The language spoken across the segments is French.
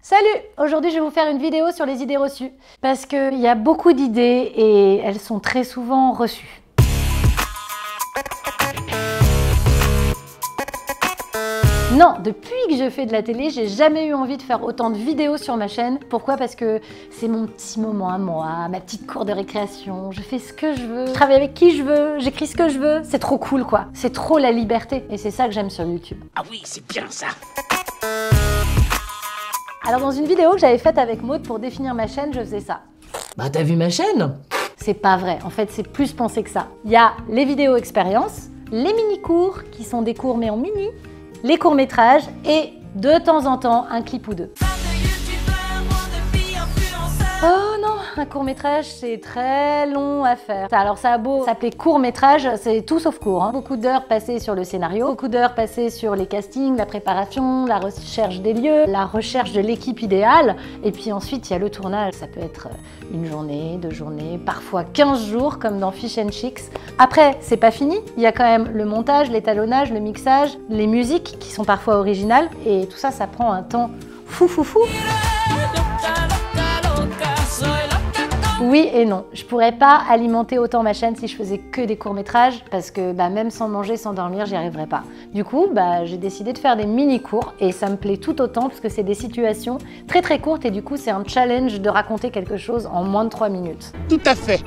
Salut! Aujourd'hui, je vais vous faire une vidéo sur les idées reçues. Parce qu'il y a beaucoup d'idées et elles sont très souvent reçues. Non, depuis que je fais de la télé, j'ai jamais eu envie de faire autant de vidéos sur ma chaîne. Pourquoi? Parce que c'est mon petit moment à moi, ma petite cour de récréation. Je fais ce que je veux, je travaille avec qui je veux, j'écris ce que je veux. C'est trop cool quoi. C'est trop la liberté. Et c'est ça que j'aime sur YouTube. Ah oui, c'est bien ça! Alors dans une vidéo que j'avais faite avec Maud pour définir ma chaîne, je faisais ça. Bah t'as vu ma chaîne? C'est pas vrai, en fait c'est plus pensé que ça. Il y a les vidéos expériences, les mini-cours qui sont des cours mais en mini, les courts-métrages et de temps en temps un clip ou deux. Oh non, un court-métrage c'est très long à faire. Alors ça a beau s'appeler court-métrage, c'est tout sauf court. Hein. Beaucoup d'heures passées sur le scénario, beaucoup d'heures passées sur les castings, la préparation, la recherche des lieux, la recherche de l'équipe idéale. Et puis ensuite il y a le tournage. Ça peut être une journée, 2 journées, parfois 15 jours comme dans Fish and Chicks. Après, c'est pas fini. Il y a quand même le montage, l'étalonnage, le mixage, les musiques qui sont parfois originales. Et tout ça, ça prend un temps fou. Oui et non, je pourrais pas alimenter autant ma chaîne si je faisais que des courts-métrages parce que même sans manger, sans dormir, j'y arriverais pas. Du coup, j'ai décidé de faire des mini-cours et ça me plaît tout autant parce que c'est des situations très courtes et du coup, c'est un challenge de raconter quelque chose en moins de 3 minutes. Tout à fait!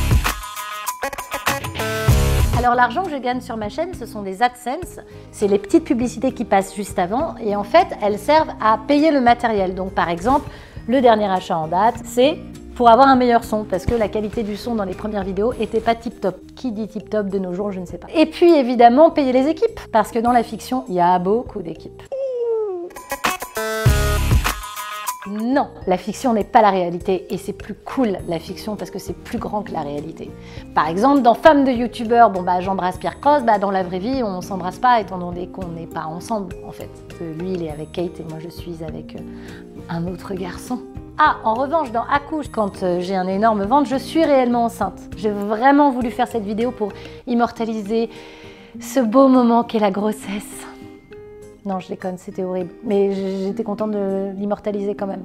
Alors l'argent que je gagne sur ma chaîne, ce sont des AdSense, c'est les petites publicités qui passent juste avant et en fait, elles servent à payer le matériel. Donc par exemple, le dernier achat en date, c'est pour avoir un meilleur son, parce que la qualité du son dans les premières vidéos était pas tip-top. Qui dit tip-top de nos jours, je ne sais pas. Et puis évidemment, payer les équipes, parce que dans la fiction, il y a beaucoup d'équipes. Non, la fiction n'est pas la réalité et c'est plus cool la fiction parce que c'est plus grand que la réalité. Par exemple, dans Femmes de youtubeurs, j'embrasse Pierre Cross, dans la vraie vie, on s'embrasse pas étant donné qu'on n'est pas ensemble en fait. Lui, il est avec Kate et moi, je suis avec un autre garçon. Ah, en revanche, dans Accouche, quand j'ai un énorme ventre, je suis réellement enceinte. J'ai vraiment voulu faire cette vidéo pour immortaliser ce beau moment qu'est la grossesse. Non, je déconne, c'était horrible. Mais j'étais contente de l'immortaliser quand même.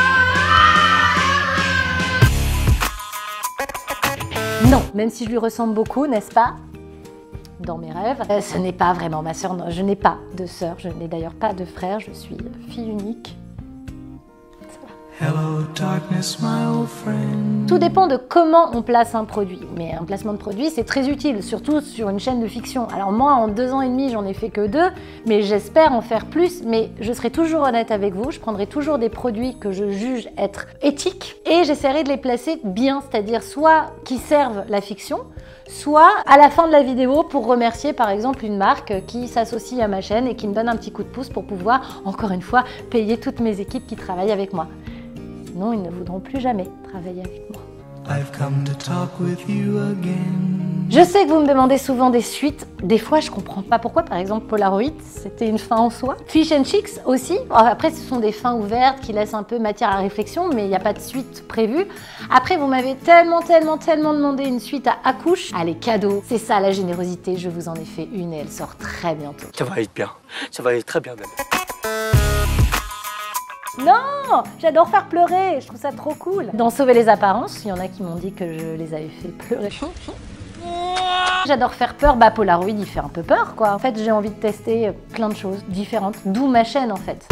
Non, même si je lui ressemble beaucoup, n'est-ce pas? Dans mes rêves. Ce n'est pas vraiment ma sœur, non, je n'ai pas de sœur, je n'ai d'ailleurs pas de frère, je suis fille unique. Hello, darkness, my old friend. Tout dépend de comment on place un produit. Mais un placement de produit, c'est très utile, surtout sur une chaîne de fiction. Alors moi, en 2 ans et demi, j'en ai fait que 2, mais j'espère en faire plus. Mais je serai toujours honnête avec vous, je prendrai toujours des produits que je juge être éthiques et j'essaierai de les placer bien, c'est-à-dire soit qui servent la fiction, soit à la fin de la vidéo pour remercier par exemple une marque qui s'associe à ma chaîne et qui me donne un petit coup de pouce pour pouvoir, encore une fois, payer toutes mes équipes qui travaillent avec moi. Sinon, ils ne voudront plus jamais travailler avec moi. I've come to talk with you again. Je sais que vous me demandez souvent des suites. Des fois, je comprends pas pourquoi. Par exemple, Polaroid, c'était une fin en soi. Fish and Chicks aussi. Après, ce sont des fins ouvertes qui laissent un peu matière à réflexion, mais il n'y a pas de suite prévue. Après, vous m'avez tellement demandé une suite à Accouche. Allez, cadeau. C'est ça la générosité. Je vous en ai fait une et elle sort très bientôt. Ça va être bien, ça va aller très bien même. Non, j'adore faire pleurer, je trouve ça trop cool. Dans Sauver les apparences, il y en a qui m'ont dit que je les avais fait pleurer. J'adore faire peur, Polaroid il fait un peu peur quoi. En fait j'ai envie de tester plein de choses différentes, d'où ma chaîne en fait.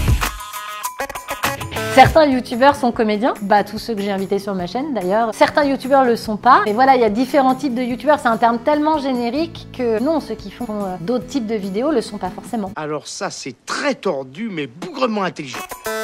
Certains youtubeurs sont comédiens, tous ceux que j'ai invités sur ma chaîne d'ailleurs. Certains youtubeurs le sont pas. Et voilà, il y a différents types de youtubeurs, c'est un terme tellement générique que non, ceux qui font d'autres types de vidéos le sont pas forcément. Alors ça, c'est très tordu, mais bougrement intelligent.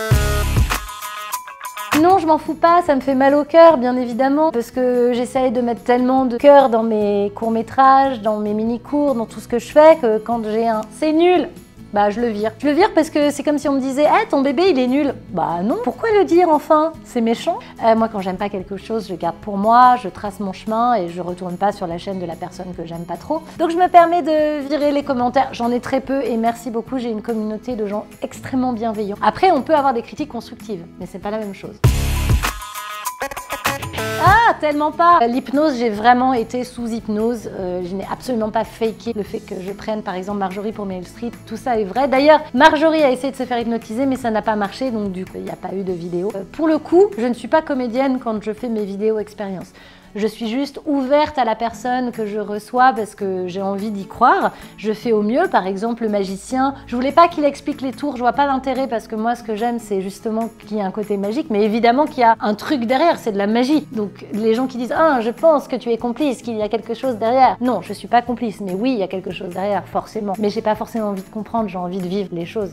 Non, je m'en fous pas, ça me fait mal au cœur, bien évidemment, parce que j'essaye de mettre tellement de cœur dans mes courts-métrages, dans mes mini-cours, dans tout ce que je fais, que quand j'ai un « c'est nul », je le vire. Je le vire parce que c'est comme si on me disait « hey, ton bébé, il est nul ». Non, pourquoi le dire enfin? C'est méchant. Moi, quand j'aime pas quelque chose, je le garde pour moi, je trace mon chemin et je retourne pas sur la chaîne de la personne que j'aime pas trop. Donc je me permets de virer les commentaires. J'en ai très peu et merci beaucoup, j'ai une communauté de gens extrêmement bienveillants. Après, on peut avoir des critiques constructives, mais c'est pas la même chose. Ah, tellement pas. L'hypnose, j'ai vraiment été sous hypnose. Je n'ai absolument pas faké le fait que je prenne par exemple Marjorie pour Meryl Streep. Tout ça est vrai. D'ailleurs, Marjorie a essayé de se faire hypnotiser, mais ça n'a pas marché, donc du coup, il n'y a pas eu de vidéo. Pour le coup, je ne suis pas comédienne quand je fais mes vidéos expériences. Je suis juste ouverte à la personne que je reçois parce que j'ai envie d'y croire. Je fais au mieux, par exemple le magicien. Je voulais pas qu'il explique les tours, je vois pas l'intérêt parce que moi ce que j'aime c'est justement qu'il y ait un côté magique, mais évidemment qu'il y a un truc derrière, c'est de la magie. Donc les gens qui disent « Ah, je pense que tu es complice, qu'il y a quelque chose derrière ». Non, je suis pas complice, mais oui, il y a quelque chose derrière, forcément. Mais j'ai pas forcément envie de comprendre, j'ai envie de vivre les choses.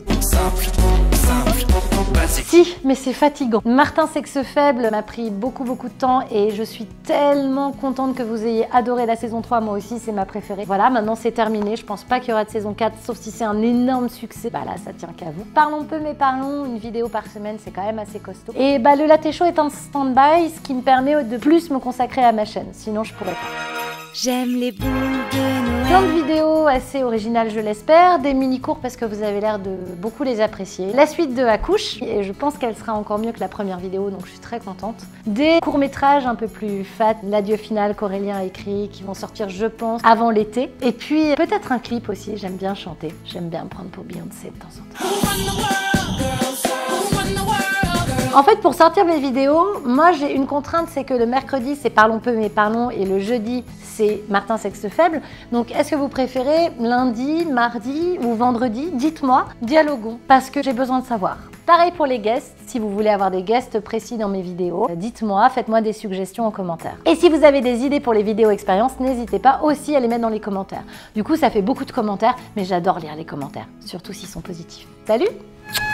Si, mais c'est fatigant. Martin Sexe Faible m'a pris beaucoup de temps et je suis tellement contente que vous ayez adoré la saison 3, moi aussi c'est ma préférée. Voilà, maintenant c'est terminé, je pense pas qu'il y aura de saison 4, sauf si c'est un énorme succès. Bah là, ça tient qu'à vous. Parlons peu mais parlons, une vidéo par semaine, c'est quand même assez costaud. Et bah le Latte Show est en stand-by, ce qui me permet de plus me consacrer à ma chaîne, sinon je pourrais pas. J'aime les boules de Noël. Plein de vidéos assez originales, je l'espère. Des mini-cours parce que vous avez l'air de beaucoup les apprécier. La suite de Accouche, et je pense qu'elle sera encore mieux que la première vidéo, donc je suis très contente. Des courts-métrages un peu plus fat, l'adieu final qu'Aurélien a écrit, qui vont sortir, je pense, avant l'été. Et puis peut-être un clip aussi, j'aime bien chanter. J'aime bien me prendre pour Beyoncé de temps en temps. En fait, pour sortir mes vidéos, moi j'ai une contrainte, c'est que le mercredi c'est Parlons peu mais parlons et le jeudi c'est Martin Sexe Faible. Donc est-ce que vous préférez lundi, mardi ou vendredi? Dites-moi, dialoguons, parce que j'ai besoin de savoir. Pareil pour les guests, si vous voulez avoir des guests précis dans mes vidéos, dites-moi, faites-moi des suggestions en commentaire. Et si vous avez des idées pour les vidéos expériences, n'hésitez pas aussi à les mettre dans les commentaires. Du coup, ça fait beaucoup de commentaires, mais j'adore lire les commentaires, surtout s'ils sont positifs. Salut!